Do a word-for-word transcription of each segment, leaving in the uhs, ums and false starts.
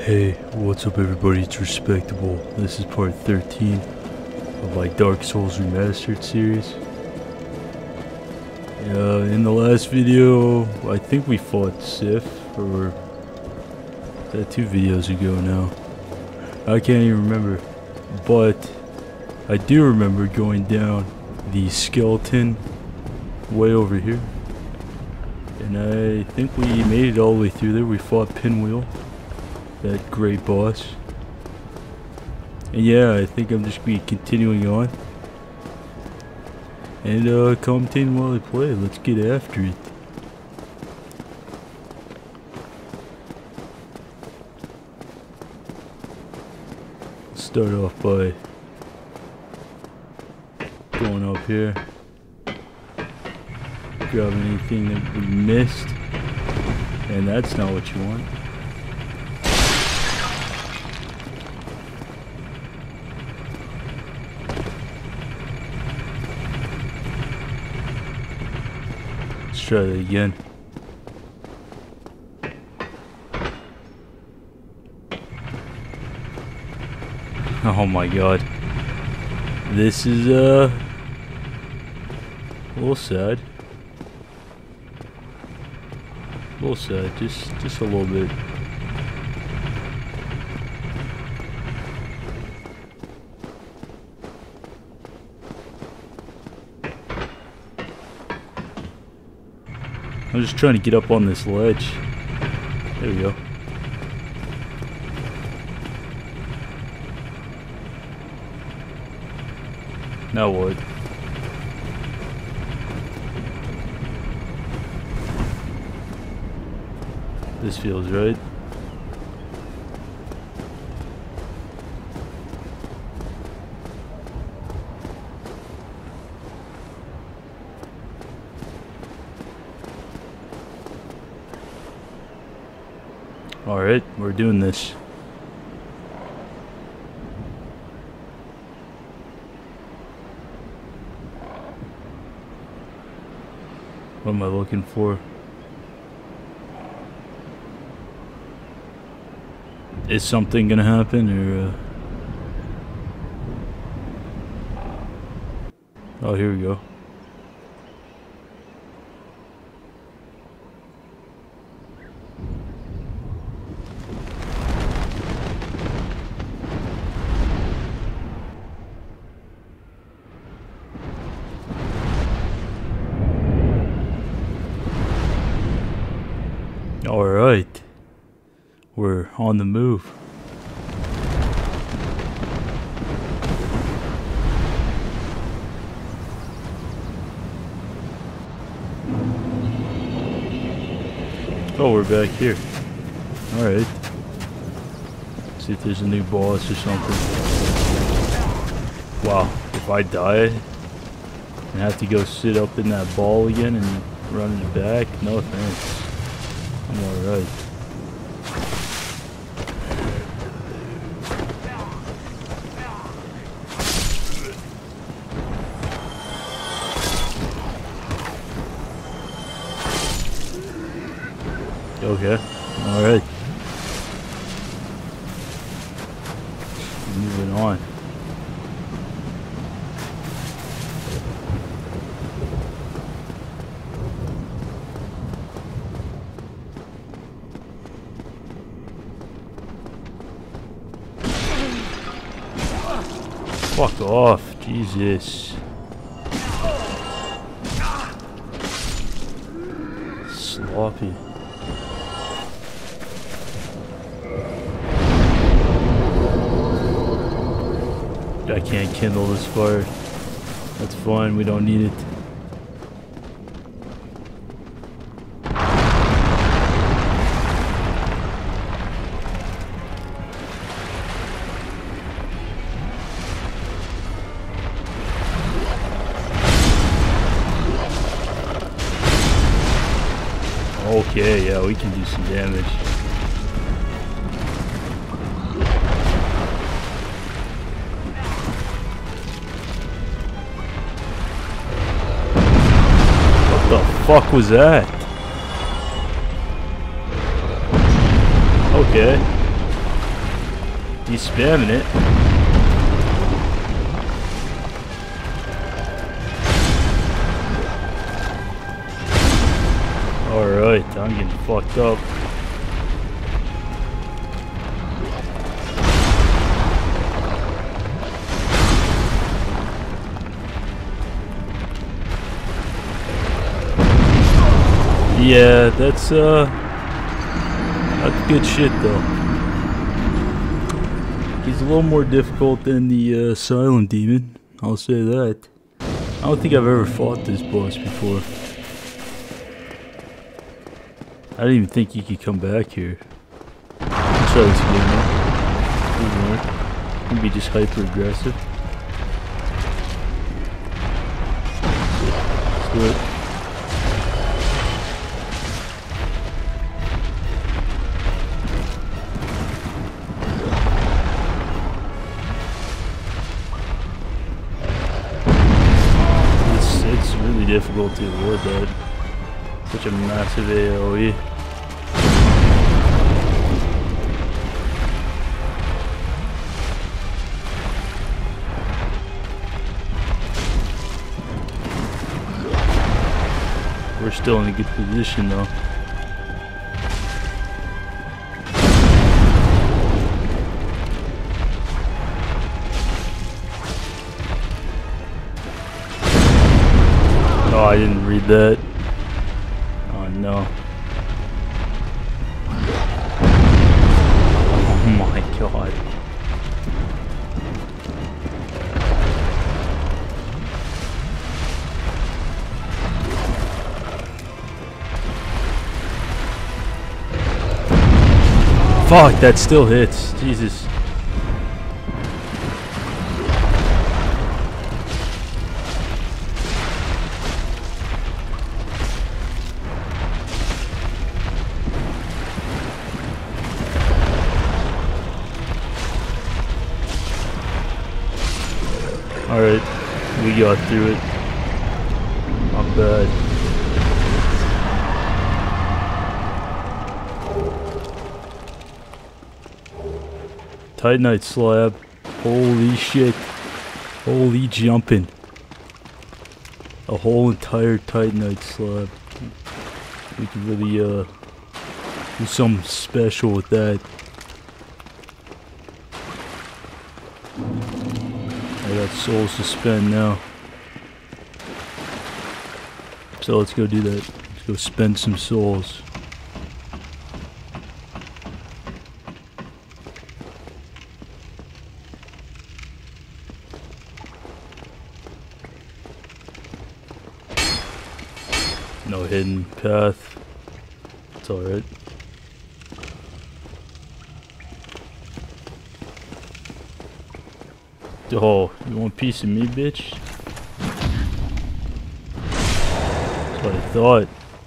Hey, what's up everybody, it's Respectable. This is part thirteen of my Dark Souls Remastered series. Uh, in the last video, I think we fought Sif, or is that two videos ago now? I can't even remember, but I do remember going down the skeleton way over here. And I think we made it all the way through there. We fought Pinwheel, that great boss. And yeah, I think I'm just gonna be continuing on and uh, commentating while I play. Let's get after it. Start off by going up here, grabbing anything that we missed, and that's not what you want. Let's try that again. Oh my god. This is uh a little sad. A little sad, just just a little bit. I'm just trying to get up on this ledge. There we go. Now what? This feels right. Alright, we're doing this. What am I looking for? Is something gonna happen, or uh... oh, here we go. Alright, we're on the move. Oh, we're back here. Alright. See if there's a new boss or something. Wow, if I die and have to go sit up in that ball again and run it back, no thanks. I'm alright. Okay, alright. Moving on. Fuck off, Jesus. Sloppy. I can't kindle this fire. That's fine, we don't need it. Okay, yeah, we can do some damage. What the fuck was that? Okay. He's spamming it. Alright, I'm getting fucked up. Yeah, that's uh that's good shit though. He's a little more difficult than the uh, Silent Demon, I'll say that. I don't think I've ever fought this boss before. I didn't even think you could come back here. Let's try this again. Maybe just hyper aggressive. Let's do it. It's really difficult to avoid that. Such a massive AoE. We're still in a good position though. Oh, I didn't read that. Oh no. Oh my god. Fuck, that still hits. Jesus. Alright, we got through it. Not bad. Titanite slab. Holy shit. Holy jumping. A whole entire Titanite slab. We could really uh do something special with that. I got souls to spend now. So let's go do that. Let's go spend some souls. No hidden path. It's alright. Oh, you want a piece of me, bitch? That's what I thought.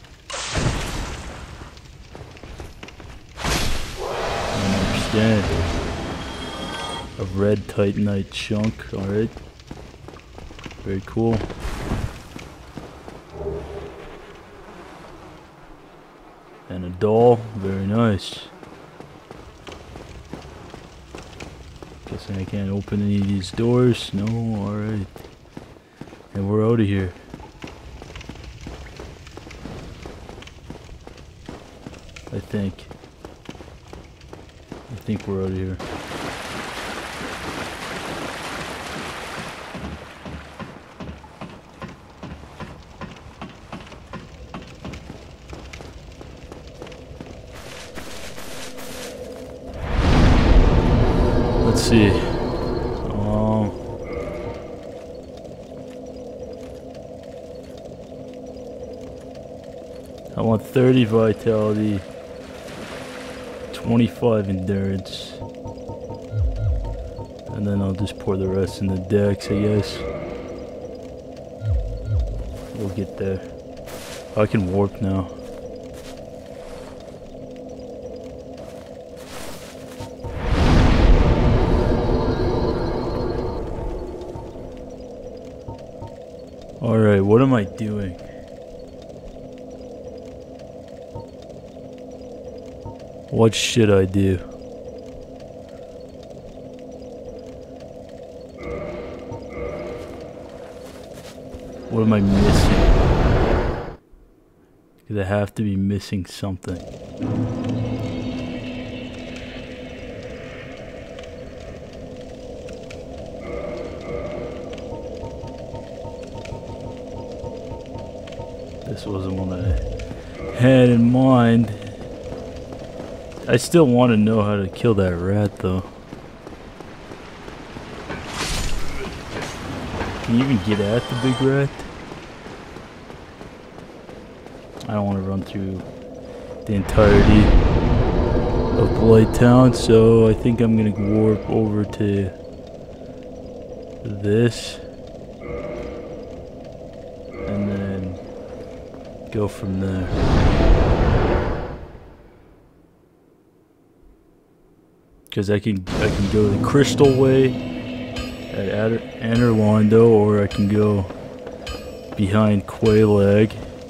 I don't understand. A red Titanite chunk, alright. Very cool. And a doll, very nice. Guessing I can't open any of these doors. No, alright. And we're out of here. I think. I think we're out of here. Let's see. Um, I want thirty vitality, twenty-five endurance, and then I'll just pour the rest in the dex, I guess. We'll get there. I can warp now. Alright, what am I doing? What should I do? What am I missing? Because I have to be missing something. This wasn't one I had in mind. I still want to know how to kill that rat though. Can you even get at the big rat? I don't want to run through the entirety of Blighttown, so I think I'm gonna warp over to this and then go from there. Because I can I can go the Crystal Way at Anor Londo, or I can go behind Quelaag.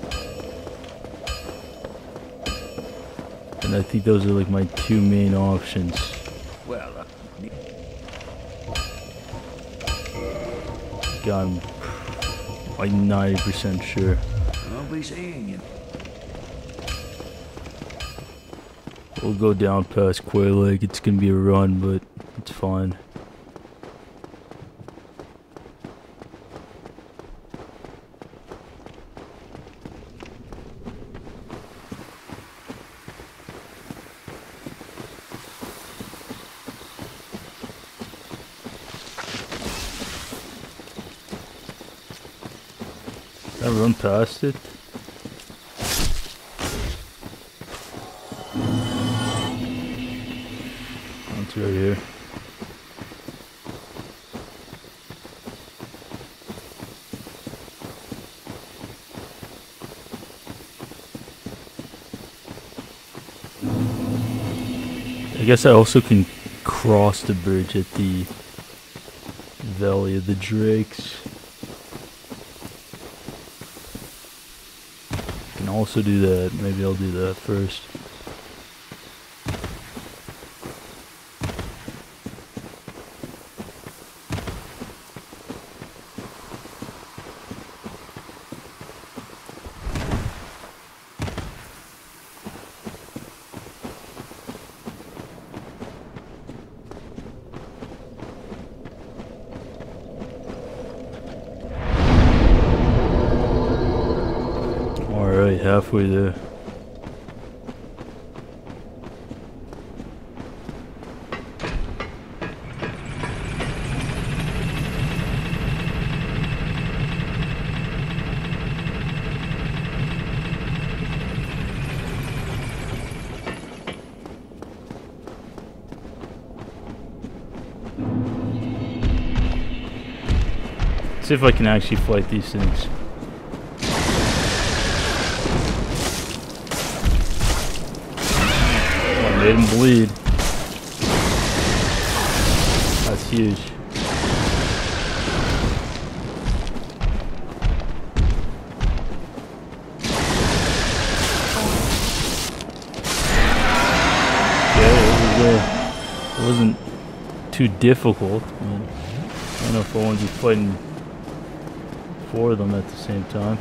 And I think those are like my two main options. Well, uh, I'm like ninety percent sure. I'll be seeing you. We'll go down past Quelaag. It's gonna be a run, but it's fine. Did I run past it? It's right here. I guess I also can cross the bridge at the Valley of the Drakes. Can also do that. Maybe I'll do that first. Alright, halfway there. See if I can actually fight these things. Made him bleed. That's huge. Yeah, it, was, uh, it wasn't too difficult. I mean, I don't know if I want to be fighting four of them at the same time.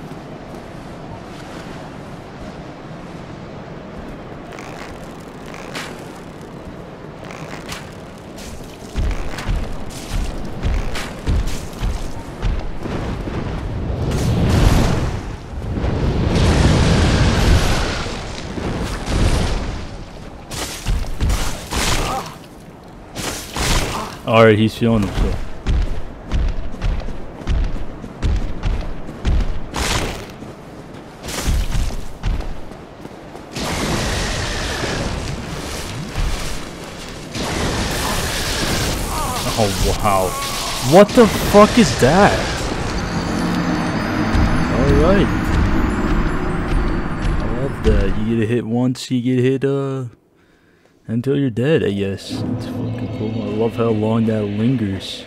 Alright, he's feeling himself. Oh wow. What the fuck is that? Alright. I love that. You get a hit once, you get hit uh until you're dead, I guess. It's fucking cool. I love how long that lingers.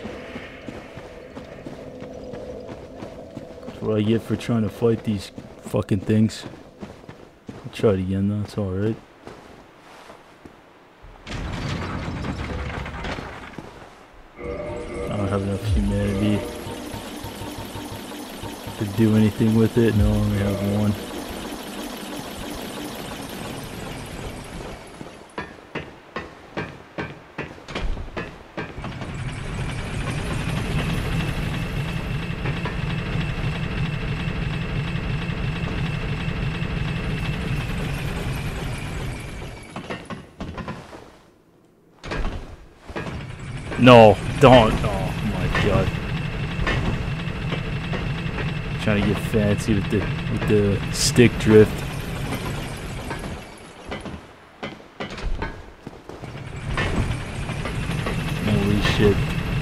That's what I get for trying to fight these fucking things. I'll try it again though, it's alright. I don't have enough humanity. to do anything with it. No, I only have one. No, don't. Oh my god. Trying to get fancy with the with the stick drift. Holy shit.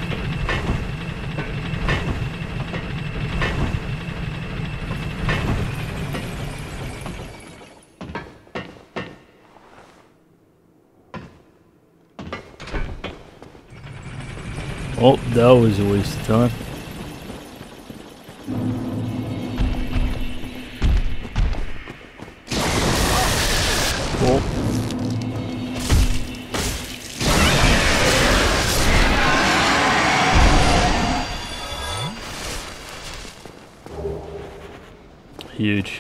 Oh, that was a waste of time. Oh. Huge.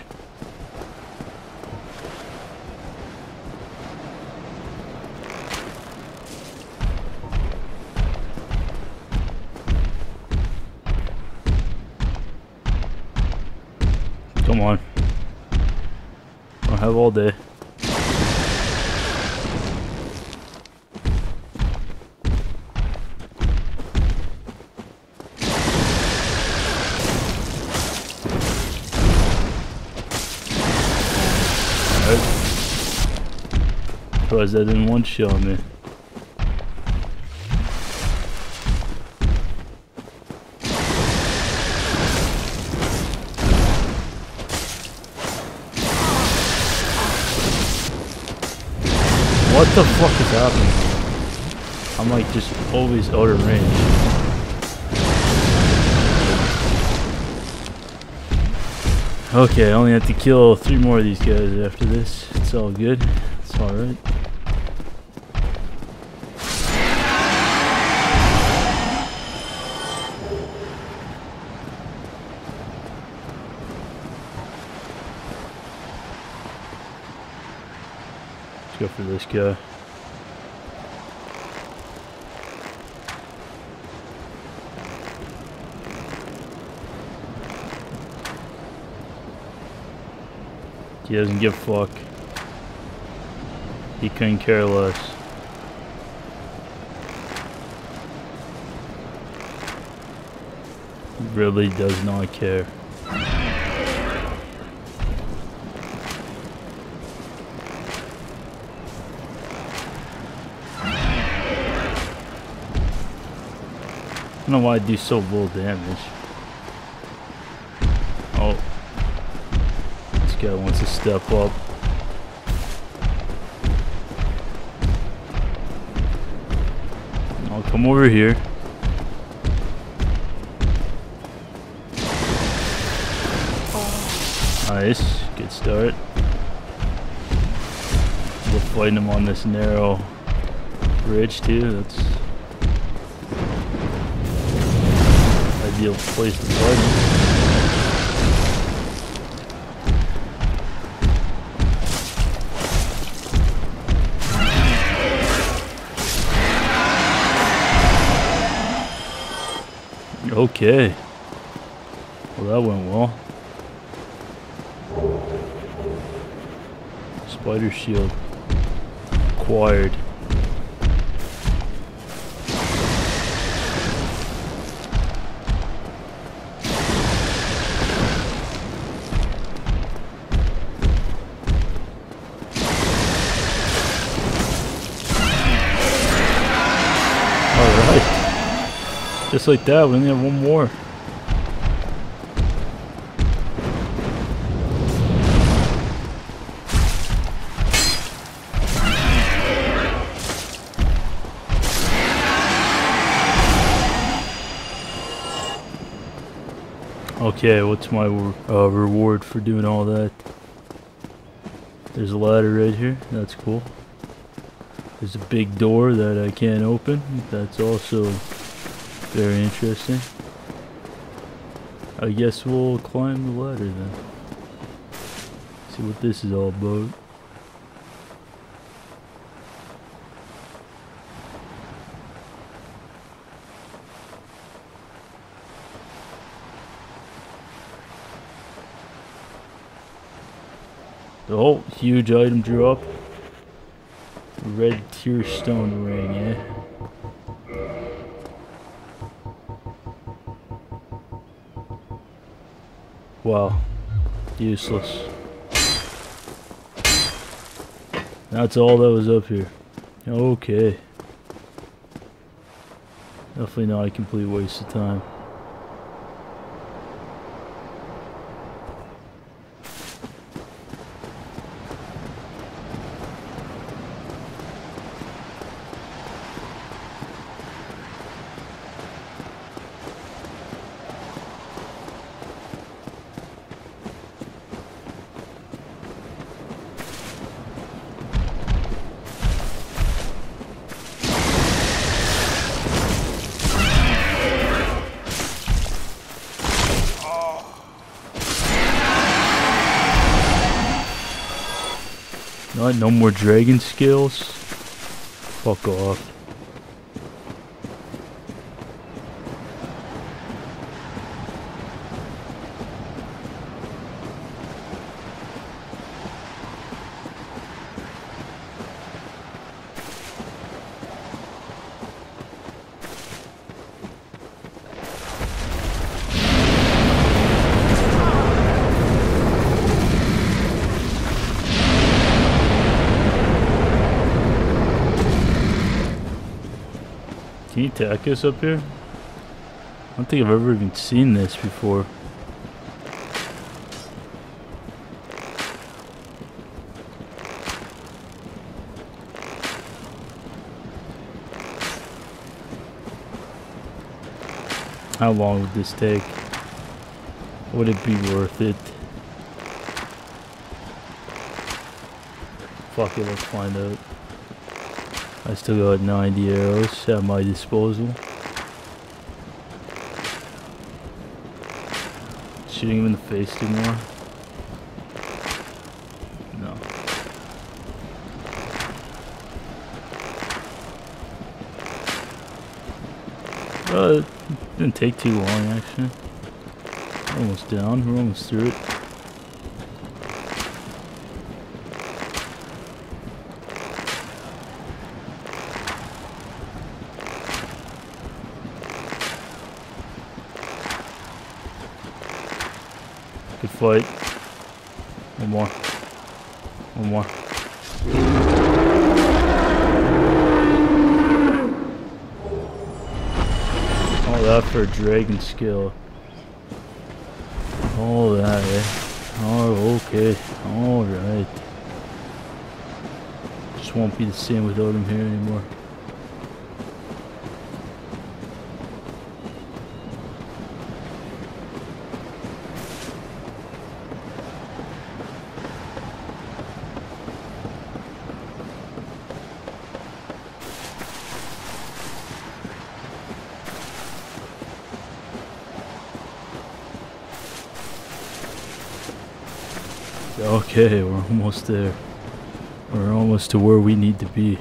Come on. I'll have all day. Alright. Surprised that didn't one shot me. What the fuck is happening? I'm like just always out of range. Okay, I only have to kill three more of these guys after this. It's all good. It's alright. Let's go for this guy. He doesn't give a fuck. He couldn't care less. He really does not care. I don't know why I do so little damage. Oh. This guy wants to step up. I'll come over here. Nice. Good start. We're fighting him on this narrow bridge too. That's ideal place to fight him. Okay. Well, that went well. Spider shield acquired. Alright. Just like that, we only have one more. Okay, what's my uh, reward for doing all that? There's a ladder right here. That's cool. There's a big door that I can't open. That's also very interesting. I guess we'll climb the ladder then. See what this is all about. Oh, huge item drop. Red tier stone ring, eh? Wow. Useless. That's all that was up here. Okay. Definitely not a complete waste of time. Not no more dragon skills. Fuck off. Can you attack us up here? I don't think I've ever even seen this before. How long would this take? Would it be worth it? Fuck it, let's find out. I still got ninety arrows at my disposal. Shooting him in the face do more? No. Uh, it didn't take too long actually. We're almost down, we're almost through it. Good fight. One more. One more. All that for a dragon skill. All that, eh? Oh, okay. Alright. Just won't be the same without him here anymore. Okay, we're almost there. We're almost to where we need to be.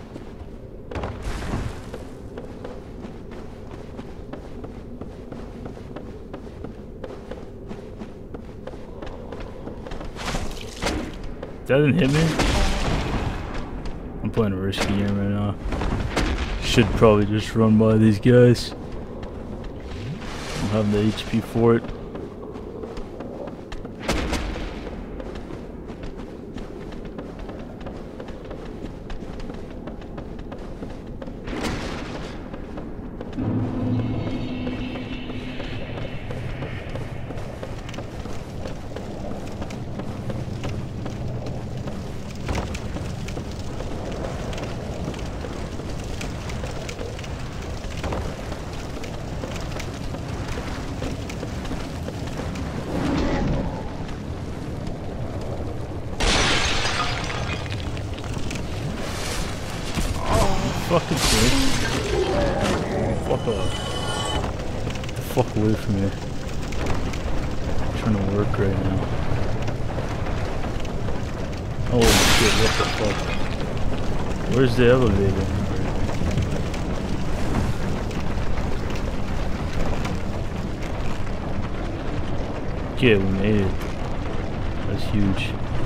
That didn't hit me? I'm playing a risky game right now. Should probably just run by these guys. I don't have the H P for it. Fucking bitch. Fuck off. Get the fuck away from me. gonna work right now. Oh shit, what the fuck? Where's the elevator? Okay, we made it. That's huge.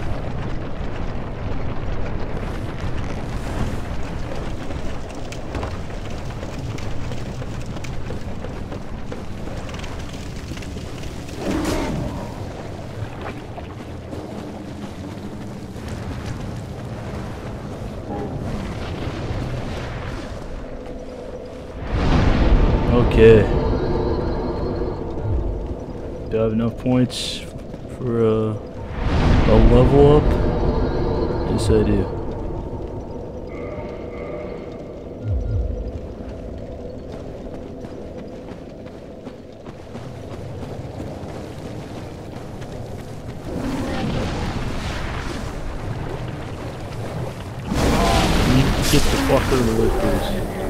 Okay. Do I have enough points for a, a level up? Yes, I do. Get the fuck out of the way, please.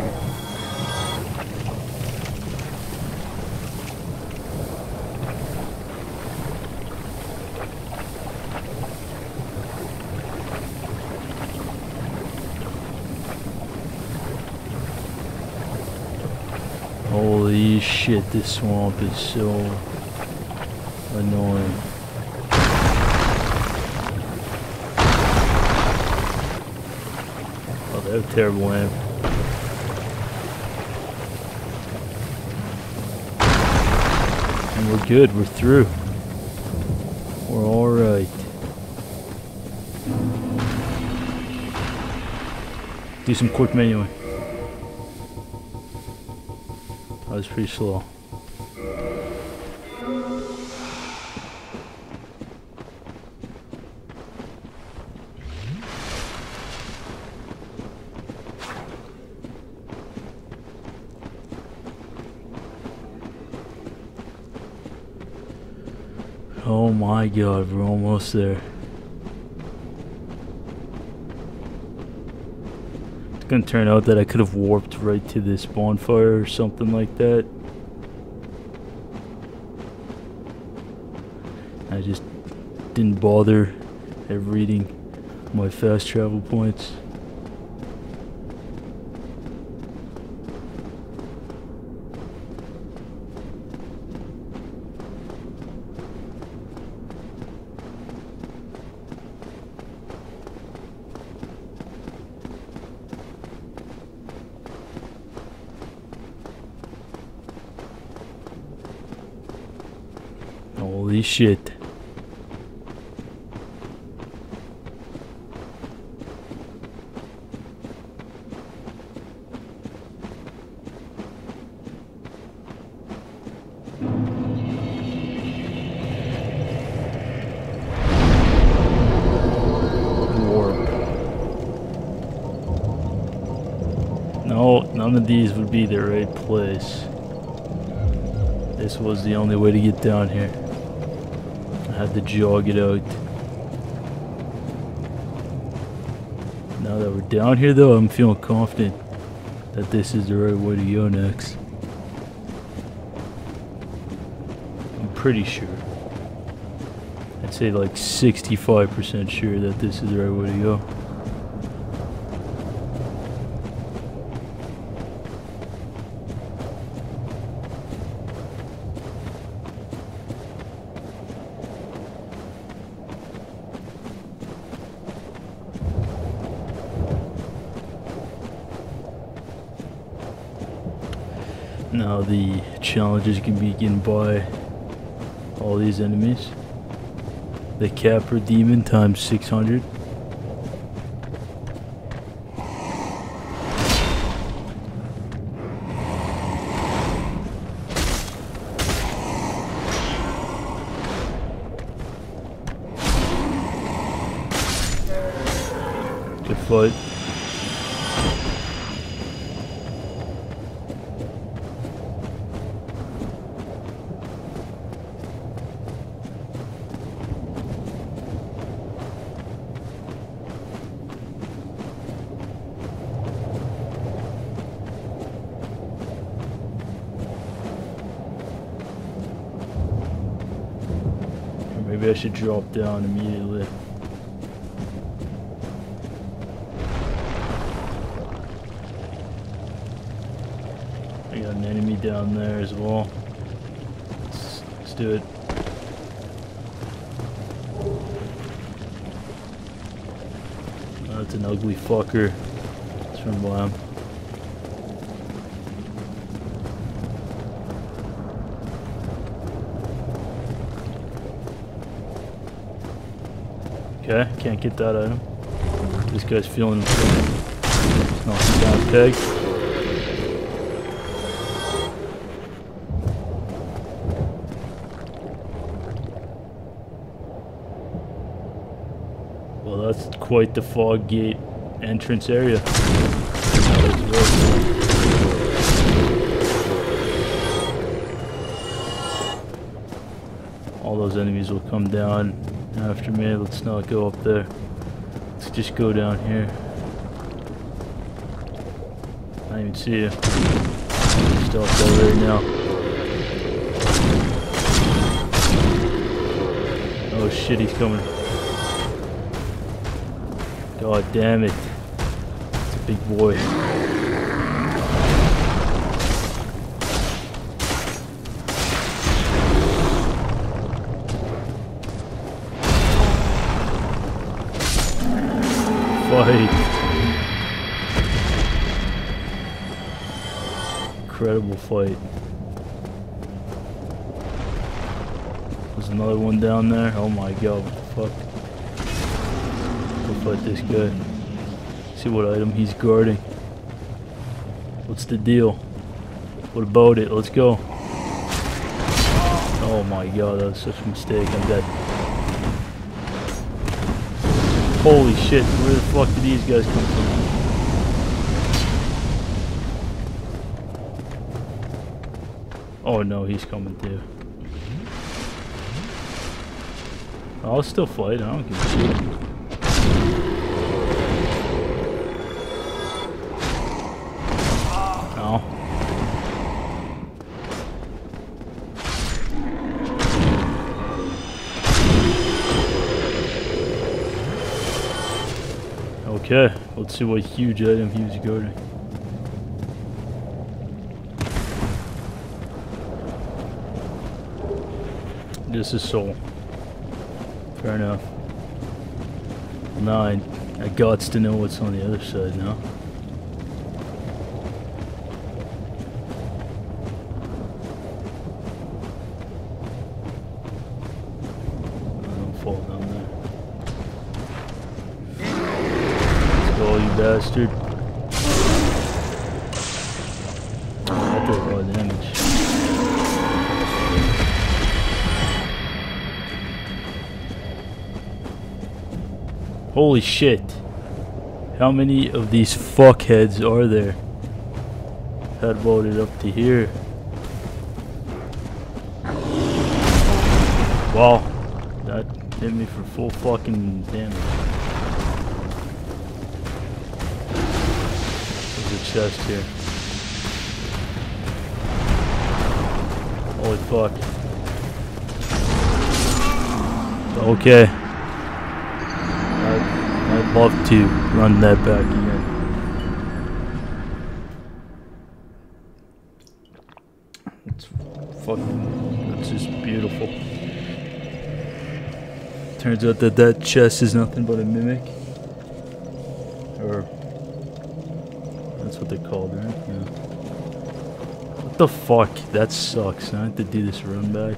Holy shit, this swamp is so annoying. Oh, they have terrible aim. And we're good, we're through. We're alright. Do some quick menuing. That was pretty slow. Oh my god, we're almost there. It's gonna turn out that I could have warped right to this bonfire or something like that. I just didn't bother at reading my fast travel points. Holy shit. Warp. No, none of these would be the right place. This was the only way to get down here. I had to jog it out. Now that we're down here though, I'm feeling confident that this is the right way to go next. I'm pretty sure. I'd say like sixty-five percent sure that this is the right way to go. Now the challenges can begin by all these enemies. The Capra Demon times six hundred. Good fight. Maybe I should drop down immediately. I got an enemy down there as well. Let's, let's do it. Oh, that's an ugly fucker. Let's run by him. Okay, can't get that item. This guy's feeling himself. Knocking down peg. Well, that's quite the fog gate entrance area. All those enemies will come down after me. Let's not go up there. Let's just go down here. I don't even see you. Still up there right now. Oh shit, he's coming. God damn it. It's a big boy. Fight. Incredible fight. There's another one down there. Oh my god, what the fuck? Go fight this guy. See what item he's guarding. What's the deal? What about it? Let's go. Oh my god, that was such a mistake. I'm dead. Holy shit, where the fuck did these guys come from? Oh no, he's coming too. I'll still fight, I don't give a shit. No. Okay, let's see what huge item he was guarding. This is soul. Fair enough. Now I, I gots to know what's on the other side now. I don't fall down there. Let's go, you bastard. Oh, that did a lot of damage. Holy shit. How many of these fuckheads are there? Had voted up to here. Wow. That hit me for full fucking damage. There's a chest here. Holy fuck. Okay. I'd love to run that back again. It's fucking, it's just beautiful. Turns out that that chest is nothing but a mimic. Or, that's what they're called, right? Yeah. What the fuck? That sucks. I have to do this run back.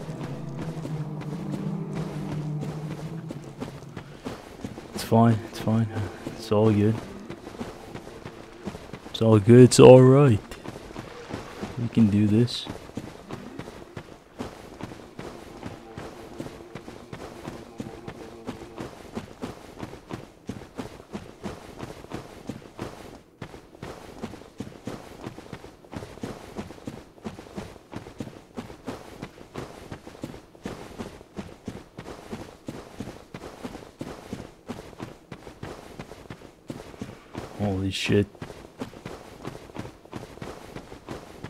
It's fine, it's fine. It's all good. It's all good, it's alright. We can do this. Holy shit.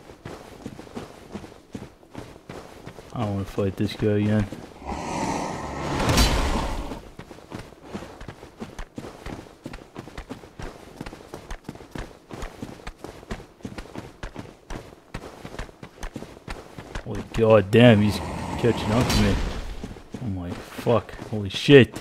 I don't want to fight this guy again. Holy god damn, he's catching up to me. Oh my fuck. Holy shit.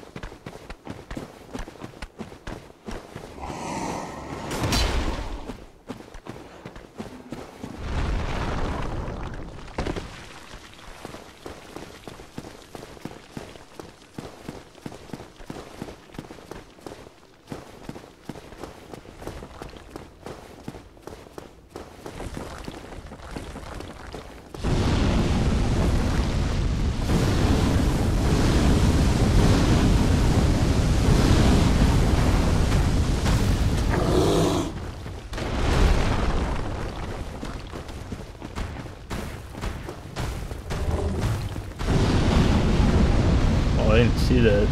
I didn't see that.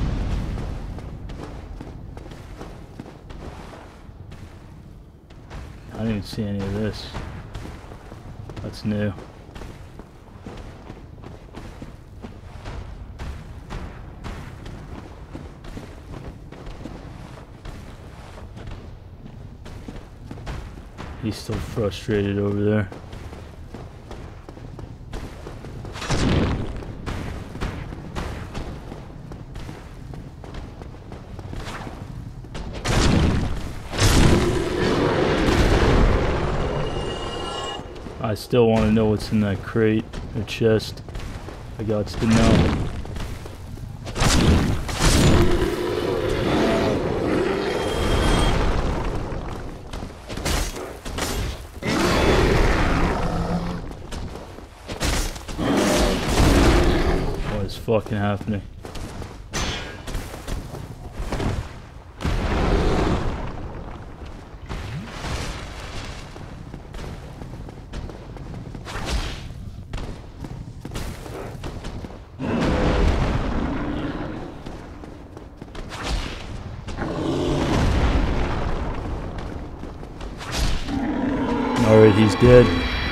I didn't even see any of this. That's new. He's still frustrated over there. I still want to know what's in that crate or chest. I got to know. What is fucking happening? Alright, he's dead.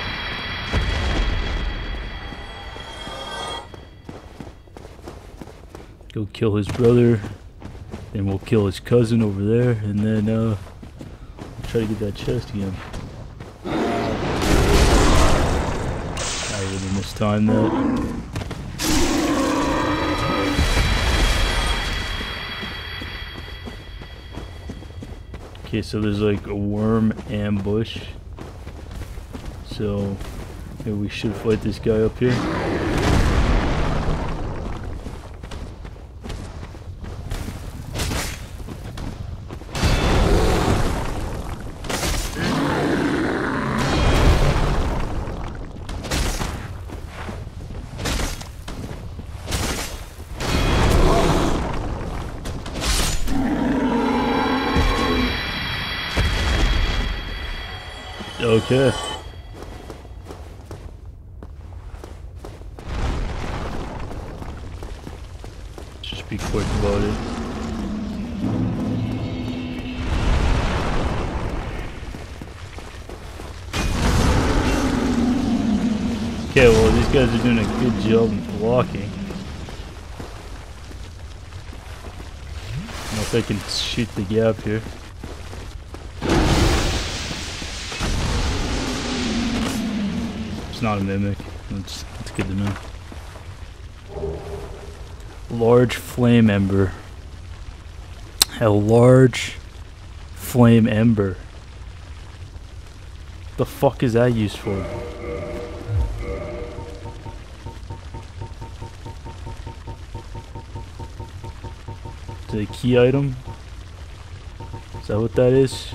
Go kill his brother, then we'll kill his cousin over there, and then uh, try to get that chest again. I really mistimed that. Okay, so there's like a worm ambush. So maybe we should fight this guy up here. Okay. Just be quick about it. Okay, well these guys are doing a good job of blocking. I don't know if I can shoot the gap here. It's not a mimic. That's, that's good to know. Large flame ember. A large flame ember. The fuck is that used for? Is it a key item? Is that what that is?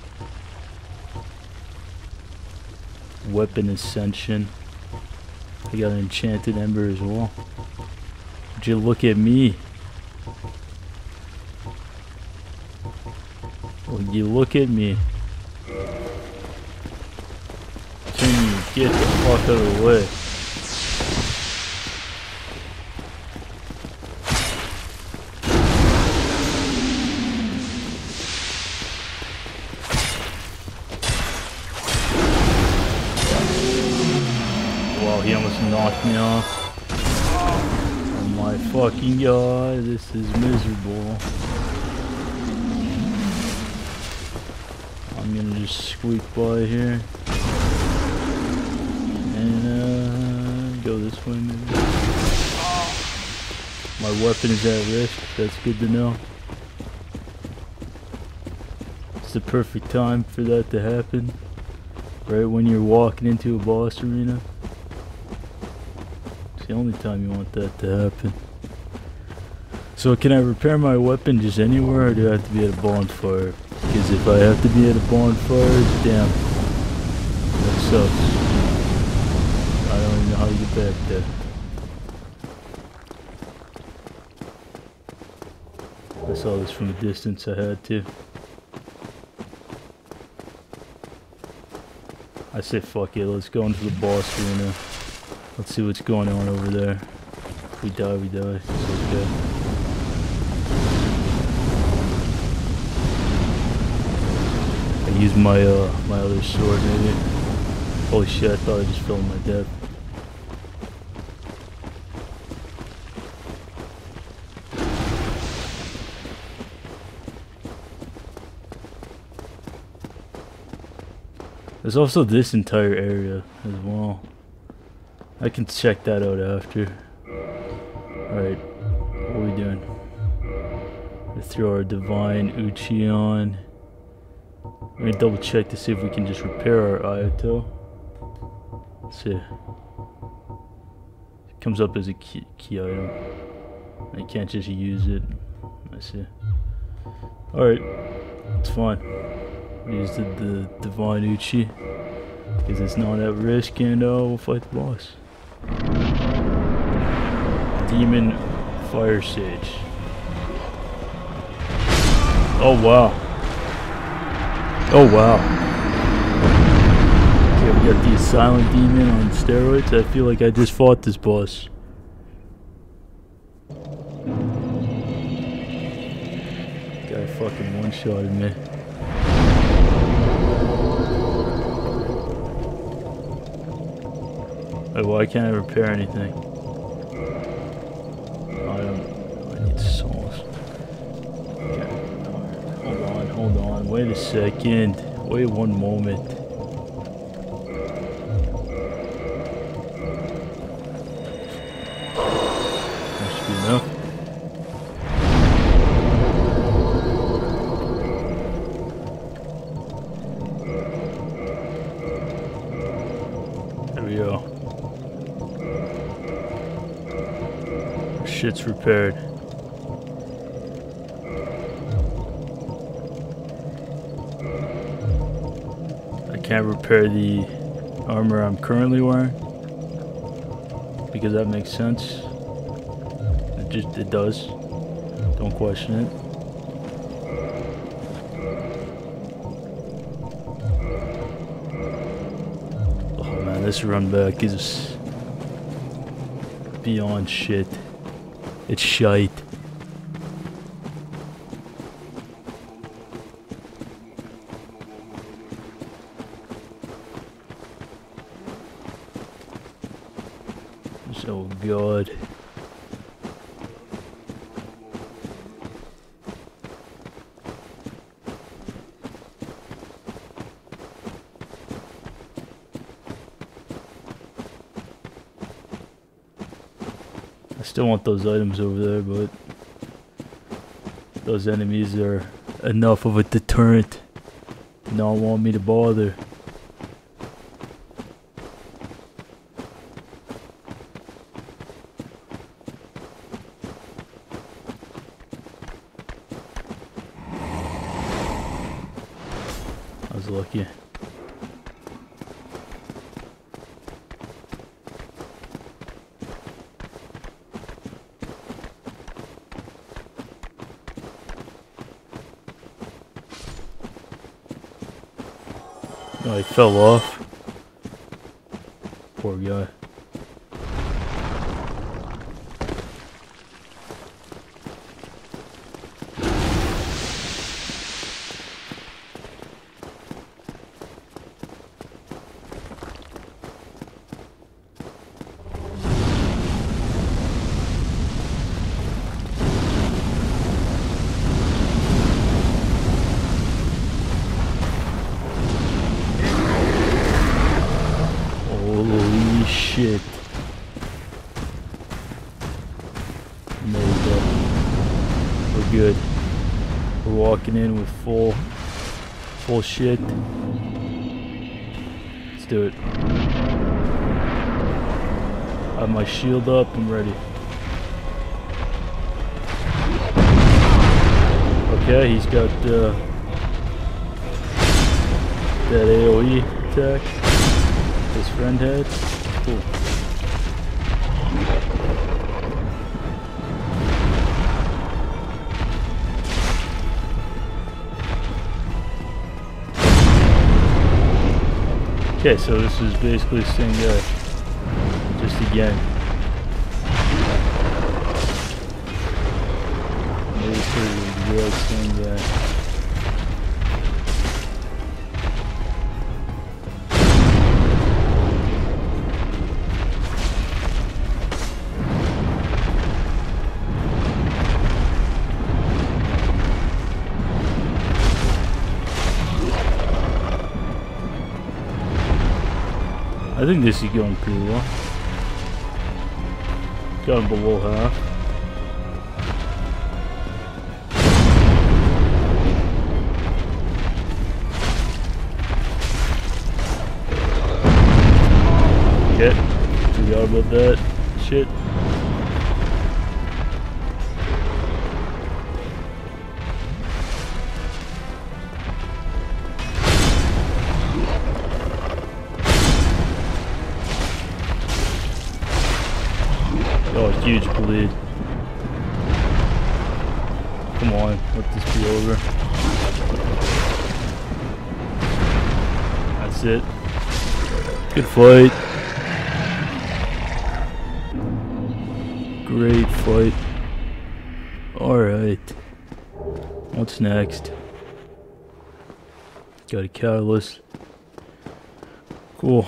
Weapon Ascension. I got an enchanted ember as well. Would you look at me? Would you look at me? Can you get the fuck out of the way? He almost knocked me off. Oh my fucking god, this is miserable. I'm gonna just squeak by here. And uh this way maybe. My weapon is at risk. That's good to know. It's the perfect time for that to happen. Right when you're walking into a boss arena. It's the only time you want that to happen. So can I repair my weapon just anywhere, or do I have to be at a bonfire? Because if I have to be at a bonfire, damn, that sucks. I don't even know how to get back there. I saw this from a distance, I had to. I say fuck it, let's go into the boss arena. Let's see what's going on over there. If we die, we die. It's okay. I use my uh my other sword maybe. Holy shit, I thought I just fell in my death. There's also this entire area as well. I can check that out after. Alright, what are we doing? Let's throw our Divine Uchi on. We're gonna double check to see if we can just repair our Ayato. Let's see. It comes up as a key, key item. I can't just use it. I see. Alright, it's fine. Use the, the Divine Uchi because it's not at risk, and uh, we'll fight the boss. Demon Fire Sage. Oh wow. Oh wow. Okay, we got the Silent Demon on steroids. I feel like I just fought this boss. Guy fucking one-shotted me. Wait, why can't I repair anything? I don't. I need souls. Okay. Hold on, hold on. Wait a second. Wait one moment. That should be enough. There we go. Shit's repaired. I can't repair the armor I'm currently wearing because that makes sense. It just it does. Don't question it. Oh man, this run back is beyond shit. It's shite. Oh god. I still want those items over there, but those enemies are enough of a deterrent to not want me to bother. I was lucky. Oh, he fell off. Poor guy. Holy shit. good. We're walking in with full, full shit. Let's do it. I have my shield up. I'm ready. Okay, he's got uh, that A O E attack. His friend had. Cool. Okay, so this is basically the same guy. Just again. Maybe pretty real same guy. I think this is going pretty well. Got him below half. Okay, forgot about that shit. Oh, huge bleed. Come on, let this be over. That's it. Good fight. Great fight. Alright. What's next? Got a catalyst. Cool.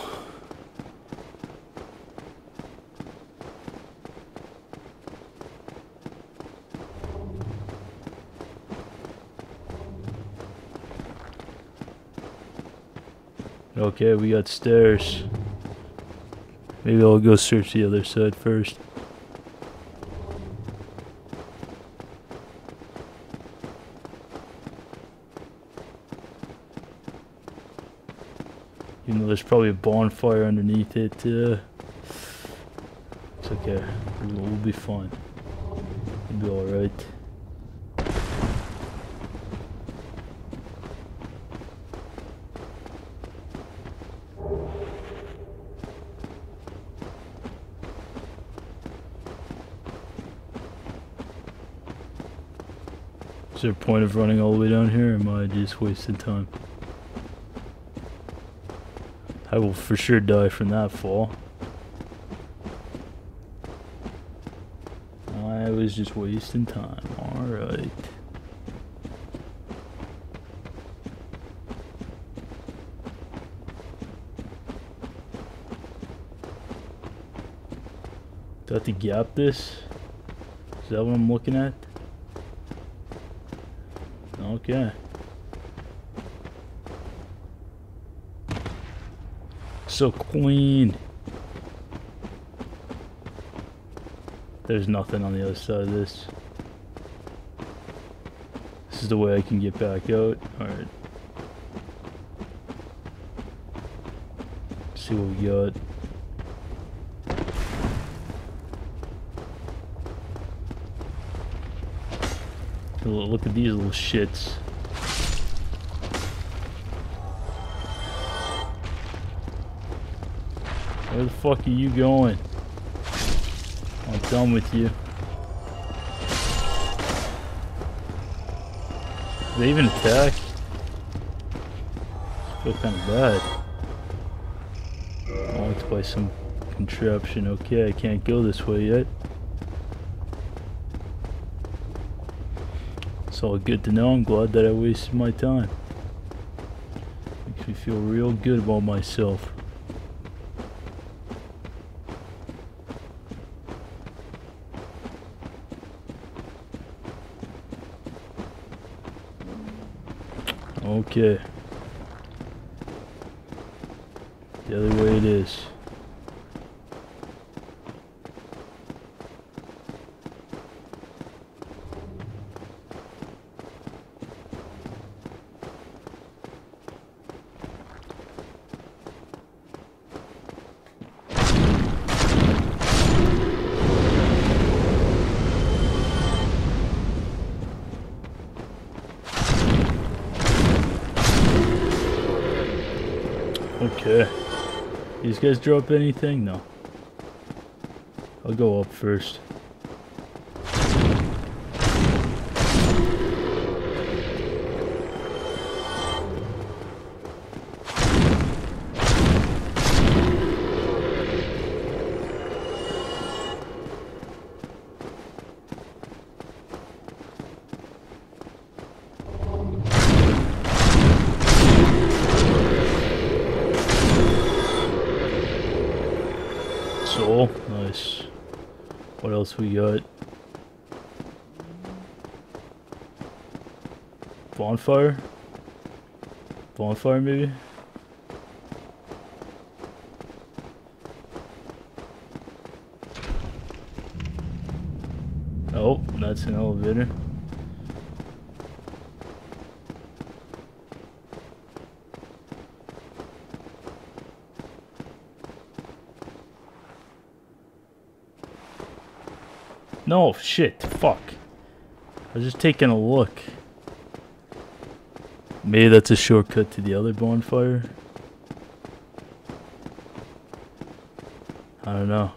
Okay, we got stairs. Maybe I'll go search the other side first. Even though there's probably a bonfire underneath it, uh, it's okay. We'll, we'll be fine. We'll be alright. Is there a point of running all the way down here, or am I just wasting time? I will for sure die from that fall. I was just wasting time. Alright. Do I have to gap this? Is that what I'm looking at? Okay. So clean. There's nothing on the other side of this. This is the way I can get back out. Alright. See what we got. Look at these little shits. Where the fuck are you going? I'm done with you. Do they even attack? I feel kind of bad. Oh, it's by some contraption. Okay, I can't go this way yet. It's all good to know. I'm glad that I wasted my time. Makes me feel real good about myself. Okay. The other way it is. Okay. These guys drop anything? No. I'll go up first. Soul, nice. What else we got? Bonfire? Bonfire maybe? Oh, that's an elevator. No, shit, fuck. I was just taking a look. Maybe that's a shortcut to the other bonfire. I don't know.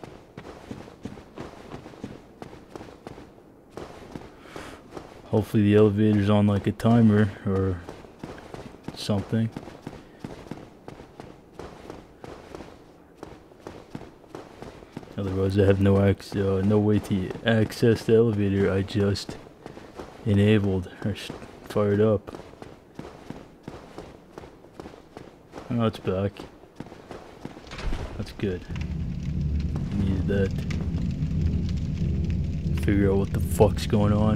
Hopefully the elevator's on like a timer or something. Otherwise I have no ac uh, no way to access the elevator I just enabled or fired up. Oh, it's back. That's good. Needed that. Figure out what the fuck's going on.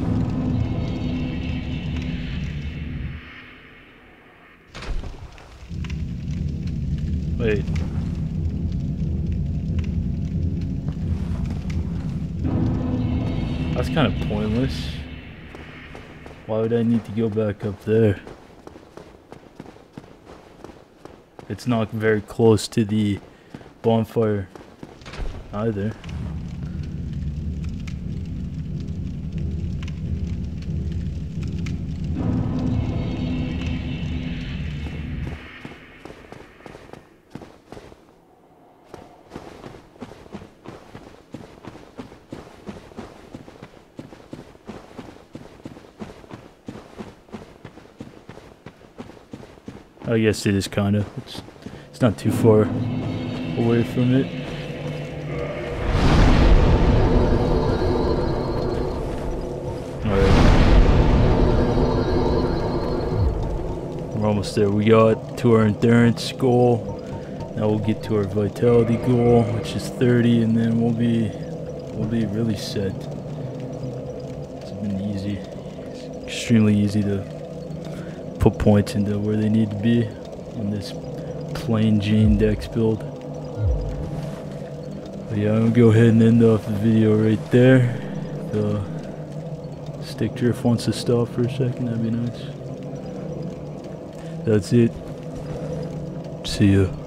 Wait. That's kind of pointless. Why would I need to go back up there? It's not very close to the bonfire either. I guess it is kind of. It's, it's not too far away from it. Alright. We're almost there. We got to our endurance goal. Now we'll get to our vitality goal, which is thirty, and then we'll be we'll be really set. It's been easy. It's extremely easy to put points into where they need to be in this plain Jane Dex build. But yeah, I'm gonna go ahead and end off the video right there. The stick drift wants to stop for a second, that'd be nice. That's it. See ya.